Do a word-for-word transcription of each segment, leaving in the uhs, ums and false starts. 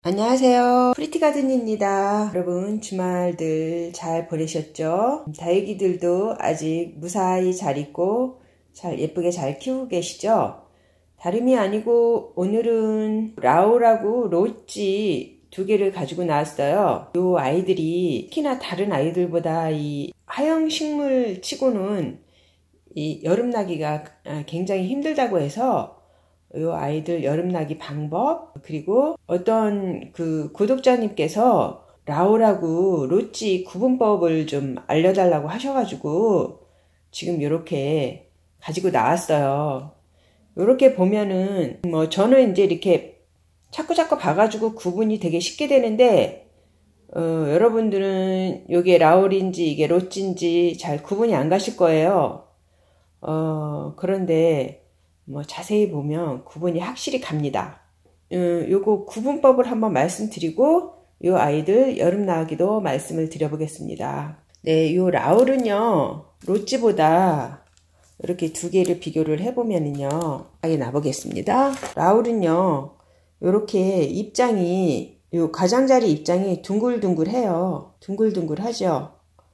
안녕하세요. 프리티가든입니다. 여러분 주말들 잘 보내셨죠? 다육이들도 아직 무사히 잘 있고 잘 예쁘게 잘 키우고 계시죠? 다름이 아니고 오늘은 라울하고 로치 두 개를 가지고 나왔어요. 이 아이들이 특히나 다른 아이들보다 이 하영 식물 치고는 이 여름나기가 굉장히 힘들다고 해서 이 아이들 여름나기 방법, 그리고 어떤 그 구독자님께서 라울하고 로치 구분법을 좀 알려달라고 하셔가지고 지금 이렇게 가지고 나왔어요. 이렇게 보면은 뭐 저는 이제 이렇게 자꾸 자꾸 봐가지고 구분이 되게 쉽게 되는데 어, 여러분들은 이게 라울인지 이게 로치인지 잘 구분이 안 가실 거예요. 어, 그런데 뭐 자세히 보면 구분이 확실히 갑니다. 음, 요거 구분법을 한번 말씀드리고 요 아이들 여름 나기도 말씀을 드려보겠습니다. 네, 요 라울은요 로치보다 이렇게 두 개를 비교를 해보면은요 아예 나보겠습니다. 라울은요 요렇게 입장이 요 가장자리 입장이 둥글둥글해요. 둥글둥글하죠.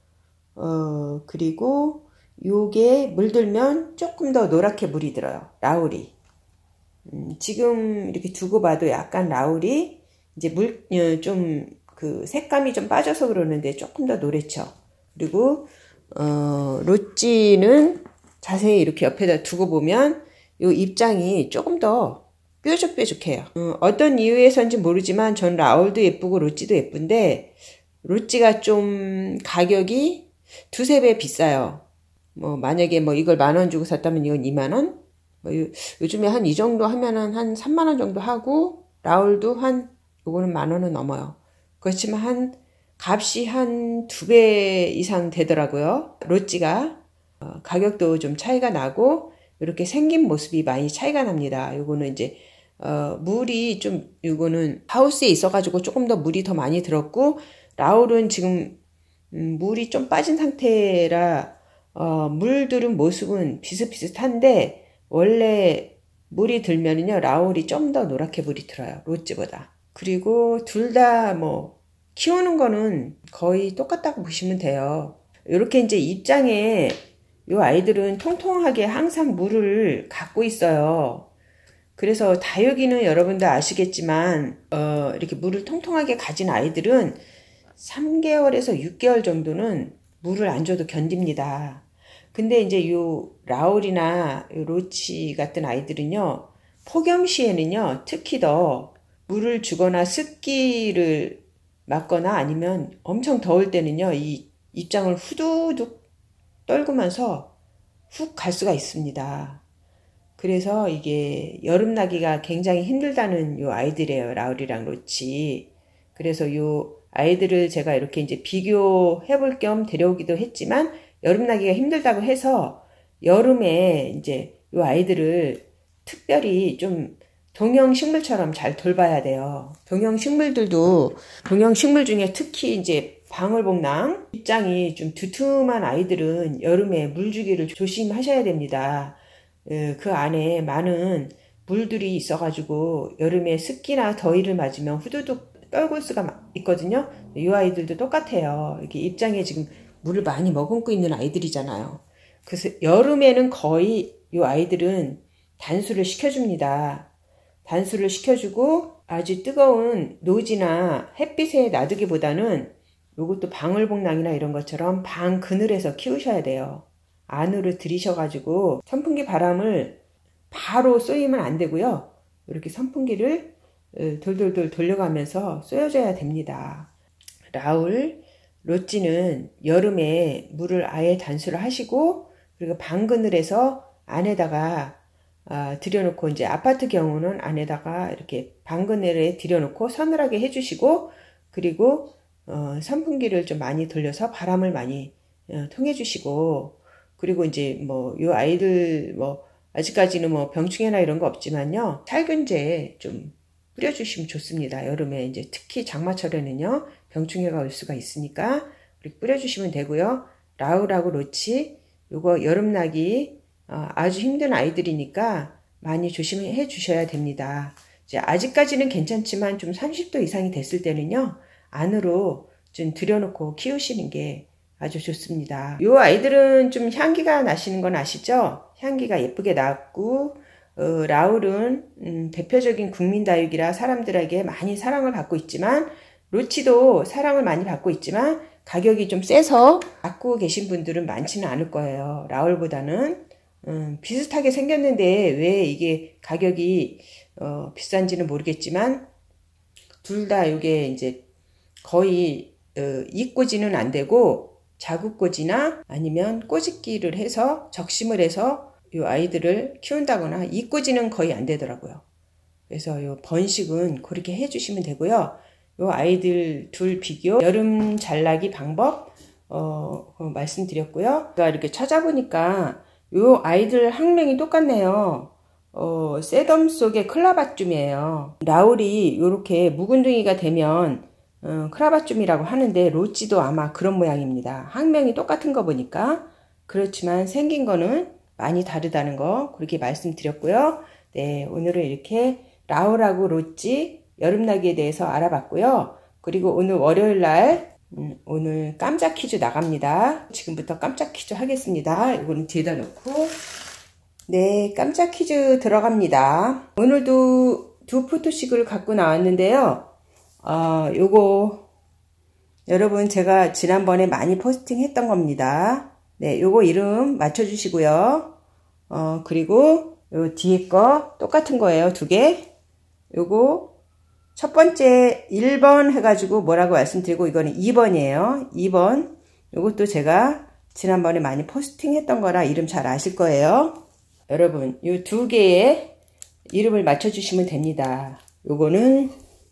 어 그리고 요게 물들면 조금 더 노랗게 물이 들어요. 라울이. 음, 지금 이렇게 두고 봐도 약간 라울이 이제 물, 좀 그 색감이 좀 빠져서 그러는데 조금 더 노랗죠. 그리고, 어, 로찌는 자세히 이렇게 옆에다 두고 보면 요 입장이 조금 더 뾰족뾰족해요. 어, 어떤 이유에서인지 모르지만 전 라울도 예쁘고 로찌도 예쁜데 로찌가 좀 가격이 두세 배 비싸요. 뭐 만약에 뭐 이걸 만 원 주고 샀다면 이건 이만 원? 뭐 요, 요즘에 한 이 정도 하면은 한 삼만 원 정도 하고 라울도 한 요거는 만 원은 넘어요. 그렇지만 한 값이 한 두 배 이상 되더라고요. 로찌가 어, 가격도 좀 차이가 나고 이렇게 생긴 모습이 많이 차이가 납니다. 요거는 이제 어, 물이 좀 요거는 하우스에 있어가지고 조금 더 물이 더 많이 들었고 라울은 지금 음, 물이 좀 빠진 상태라 어, 물들은 모습은 비슷비슷한데 원래 물이 들면은요 라울이 좀 더 노랗게 물이 들어요. 로찌보다. 그리고 둘 다 뭐 키우는 거는 거의 똑같다고 보시면 돼요. 이렇게 이제 입장에 이 아이들은 통통하게 항상 물을 갖고 있어요. 그래서 다육이는 여러분도 아시겠지만 어, 이렇게 물을 통통하게 가진 아이들은 삼 개월에서 육 개월 정도는 물을 안 줘도 견딥니다. 근데 이제 요 라울이나 요 로치 같은 아이들은요 폭염 시에는요 특히 더 물을 주거나 습기를 막거나 아니면 엄청 더울 때는요 이 입장을 후두둑 떨구면서 훅 갈 수가 있습니다. 그래서 이게 여름나기가 굉장히 힘들다는 요 아이들이에요. 라울이랑 로치. 그래서 요 아이들을 제가 이렇게 이제 비교해 볼 겸 데려오기도 했지만 여름나기가 힘들다고 해서 여름에 이제 이 아이들을 특별히 좀 동형식물처럼 잘 돌봐야 돼요. 동형식물들도 동형식물 중에 특히 이제 방울복랑 입장이 좀 두툼한 아이들은 여름에 물 주기를 조심하셔야 됩니다. 그 안에 많은 물들이 있어가지고 여름에 습기나 더위를 맞으면 후두둑 떨굴 수가 있거든요. 이 아이들도 똑같아요. 이렇게 입장에 지금 물을 많이 머금고 있는 아이들이잖아요. 그래서 여름에는 거의 이 아이들은 단수를 시켜줍니다. 단수를 시켜주고 아주 뜨거운 노지나 햇빛에 놔두기보다는 이것도 방울복랑이나 이런 것처럼 방 그늘에서 키우셔야 돼요. 안으로 들이셔가지고 선풍기 바람을 바로 쏘이면 안 되고요. 이렇게 선풍기를 돌돌돌 돌려가면서 쏘여줘야 됩니다. 라울, 로찌는 여름에 물을 아예 단수를 하시고 그리고 방 그늘에서 안에다가 아, 들여놓고 이제 아파트 경우는 안에다가 이렇게 방 그늘에 들여놓고 서늘하게 해주시고 그리고 어, 선풍기를 좀 많이 돌려서 바람을 많이 어, 통해주시고 그리고 이제 뭐 요 아이들 뭐 아직까지는 뭐 병충해나 이런 거 없지만요 살균제 좀 뿌려주시면 좋습니다. 여름에 이제 특히 장마철에는요 병충해가 올 수가 있으니까 이렇게 뿌려주시면 되고요. 라울하고 로치 요거 여름나기 어, 아주 힘든 아이들이니까 많이 조심해 주셔야 됩니다. 이제 아직까지는 괜찮지만 좀 삼십 도 이상이 됐을 때는요, 안으로 좀 들여놓고 키우시는 게 아주 좋습니다. 이 아이들은 좀 향기가 나시는 건 아시죠? 향기가 예쁘게 났고, 어, 라울은 음, 대표적인 국민다육이라 사람들에게 많이 사랑을 받고 있지만, 로치도 사랑을 많이 받고 있지만 가격이 좀 세서 갖고 계신 분들은 많지는 않을 거예요. 라울보다는 음, 비슷하게 생겼는데 왜 이게 가격이 어, 비싼지는 모르겠지만 둘 다 이게 이제 거의 어, 이꼬지는 안 되고 자구꼬지나 아니면 꼬집기를 해서 적심을 해서 이 아이들을 키운다거나 이꼬지는 거의 안 되더라고요. 그래서 이 번식은 그렇게 해주시면 되고요. 이 아이들 둘 비교, 여름 잘나기 방법 어, 어, 말씀드렸고요. 제가 이렇게 찾아보니까 이 아이들 학명이 똑같네요. 어, 새덤 속의 클라바쭝이에요. 라울이 이렇게 묵은둥이가 되면 어, 클라바쭝이라고 하는데 로치도 아마 그런 모양입니다. 학명이 똑같은 거 보니까. 그렇지만 생긴 거는 많이 다르다는 거 그렇게 말씀드렸고요. 네, 오늘은 이렇게 라울하고 로치 여름나기에 대해서 알아봤고요. 그리고 오늘 월요일날 음, 오늘 깜짝 퀴즈 나갑니다. 지금부터 깜짝 퀴즈 하겠습니다. 이거는 뒤에다 놓고 네, 깜짝 퀴즈 들어갑니다. 오늘도 두 포토씩을 갖고 나왔는데요. 어, 요거 여러분 제가 지난번에 많이 포스팅 했던 겁니다. 네, 요거 이름 맞춰주시고요. 어, 그리고 요 뒤에 거 똑같은 거예요. 두 개. 요거 첫 번째 일 번 해가지고 뭐라고 말씀드리고 이거는 이 번이에요. 이 번. 요것도 제가 지난번에 많이 포스팅 했던 거라 이름 잘 아실 거예요. 여러분 요 두 개의 이름을 맞춰주시면 됩니다. 요거는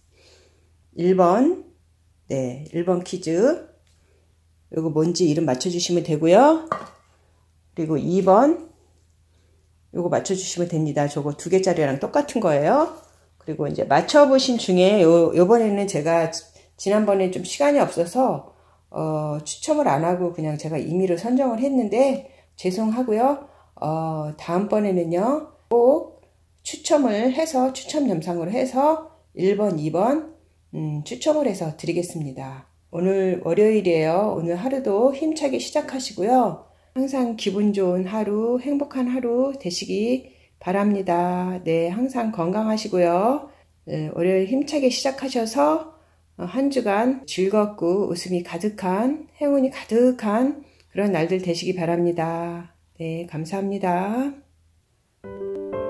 일 번. 네, 일 번 퀴즈. 요거 뭔지 이름 맞춰주시면 되고요. 그리고 이 번. 요거 맞춰주시면 됩니다. 저거 두 개짜리랑 똑같은 거예요. 그리고 이제 맞춰보신 중에 요, 요번에는 제가 지난번에 좀 시간이 없어서 어, 추첨을 안 하고 그냥 제가 임의로 선정을 했는데 죄송하고요. 어, 다음번에는요 꼭 추첨을 해서 추첨 영상으로 해서 일 번, 이 번 음, 추첨을 해서 드리겠습니다. 오늘 월요일이에요. 오늘 하루도 힘차게 시작하시고요. 항상 기분 좋은 하루, 행복한 하루 되시기 바랍니다. 네, 항상 건강하시고요. 네, 월요일 힘차게 시작하셔서 한 주간 즐겁고 웃음이 가득한, 행운이 가득한 그런 날들 되시기 바랍니다. 네, 감사합니다.